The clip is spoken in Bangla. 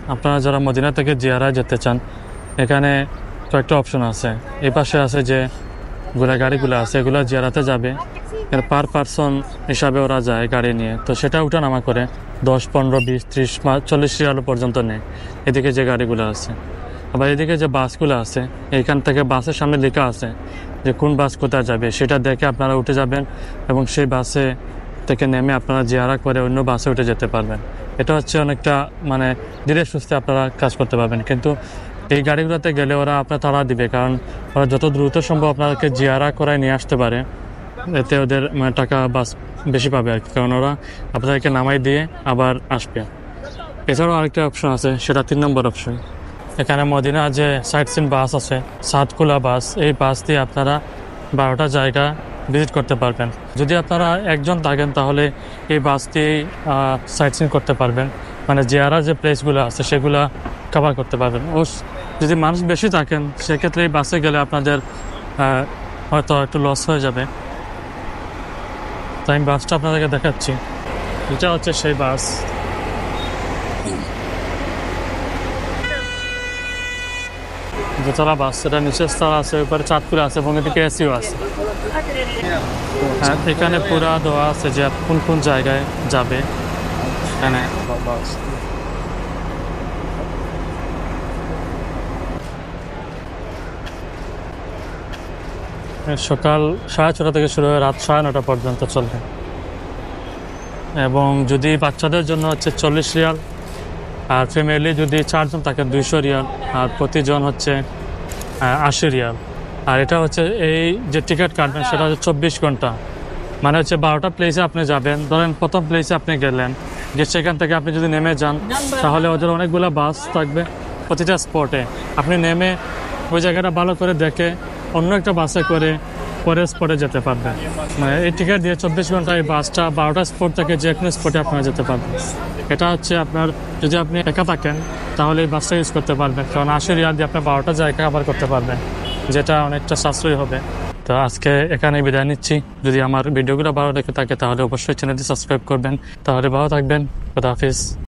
আপনারা যারা মদিনা থেকে জিয়ারায় যেতে চান, এখানে কয়েকটা অপশন আছে। এই পাশে আছে যে গাড়িগুলো আছে, এগুলো জিয়ারাতে যাবে, পার পারসন হিসাবে ওরা যায় গাড়ি নিয়ে, তো সেটা উঠানামা করে 10, 15, 20, 30, 40 রিয়াল পর্যন্ত নেয় এদিকে যে গাড়িগুলো আছে। আবার এদিকে যে বাসগুলো আছে, এইখান থেকে বাসের সামনে লেখা আছে যে কোন বাস কোথায় যাবে, সেটা দেখে আপনারা উঠে যাবেন এবং সেই বাসে থেকে নেমে আপনারা জিয়ারা করে অন্য বাসে উঠে যেতে পারবেন। এটা হচ্ছে অনেকটা মানে ধীরে সুস্থে আপনারা কাজ করতে পারবেন। কিন্তু এই গাড়িগুলোতে গেলে ওরা আপনার তাড়া দিবে, কারণ ওরা যত দ্রুত সম্ভব আপনাদেরকে জিয়ারা করায় নিয়ে আসতে পারে, এতে ওদের টাকা বাস বেশি পাবে আর কি, কারণ ওরা আপনাদেরকে নামাই দিয়ে আবার আসবে। এছাড়াও আরেকটা অপশন আছে, সেটা 3 নম্বর অপশন। এখানে মদিনা যে সাইট সিন বাস আছে, সাতকুলা বাস, এই বাস দিয়ে আপনারা 12টা জায়গা ভিজিট করতে পারবেন। যদি আপনারা একজন থাকেন তাহলে এই বাস দিয়েই সাইট সিন করতে পারবেন, মানে জিয়ারা যে প্লেসগুলো আছে সেগুলো কভার করতে পারবেন। ও যদি মানুষ বেশি থাকেন সেক্ষেত্রে এই বাসে গেলে আপনাদের হয়তো একটু লস হয়ে যাবে। তাই আমি বাসটা আপনাদেরকে দেখাচ্ছি। এটা হচ্ছে সেই বাস। দোতলা বাস, সেটা নিচের স্তর আছে, উপরে চাঁদপুরে আছে এবং এদিকে এসিও আছে। এখানে পুরা দেওয়া আছে যে কোন কোন জায়গায় যাবে। এখানে সকাল 6:30 থেকে শুরু হয়ে রাত 9:30 পর্যন্ত চলবে। এবং যদি বাচ্চাদের জন্য হচ্ছে 40 রিয়াল, আর ফ্যামিলি যদি 4 জন থাকে 200 রিয়াল, আর প্রতিজন হচ্ছে 80 রিয়াল। আর এটা হচ্ছে এই যে টিকিট কাটবেন সেটা হচ্ছে 24 ঘন্টা, মানে হচ্ছে 12টা প্লেসে আপনি যাবেন। ধরেন প্রথম প্লেসে আপনি গেলেন, যে সেখান থেকে আপনি যদি নেমে যান তাহলে ওদের অনেকগুলো বাস থাকবে প্রতিটা স্পটে। আপনি নেমে ওই জায়গাটা ভালো করে দেখে অন্য একটা বাসে করে পরের স্পটে যেতে পারবেন। মানে এই টিকিট দিয়ে 24 ঘন্টা এই বাসটা 12টা স্পট থেকে যে কোনো স্পটে আপনারা যেতে পারবেন। এটা হচ্ছে আপনার, যদি আপনি একা থাকেন তাহলে এই বাসটা ইউজ করতে পারবেন, কারণ 80 রিয়াল দিয়ে আপনি 12টা জায়গা কভার করতে পারবেন, যেটা অনেকটা সাশ্রয়ী হবে। তো আজকে এখানে বিদায় নিচ্ছি। যদি আমার ভিডিওগুলো ভালো লেগে থাকে তাহলে অবশ্যই চ্যানেলটি সাবস্ক্রাইব করবেন। তাহলে ভালো থাকবেন। খোদা হাফিজ।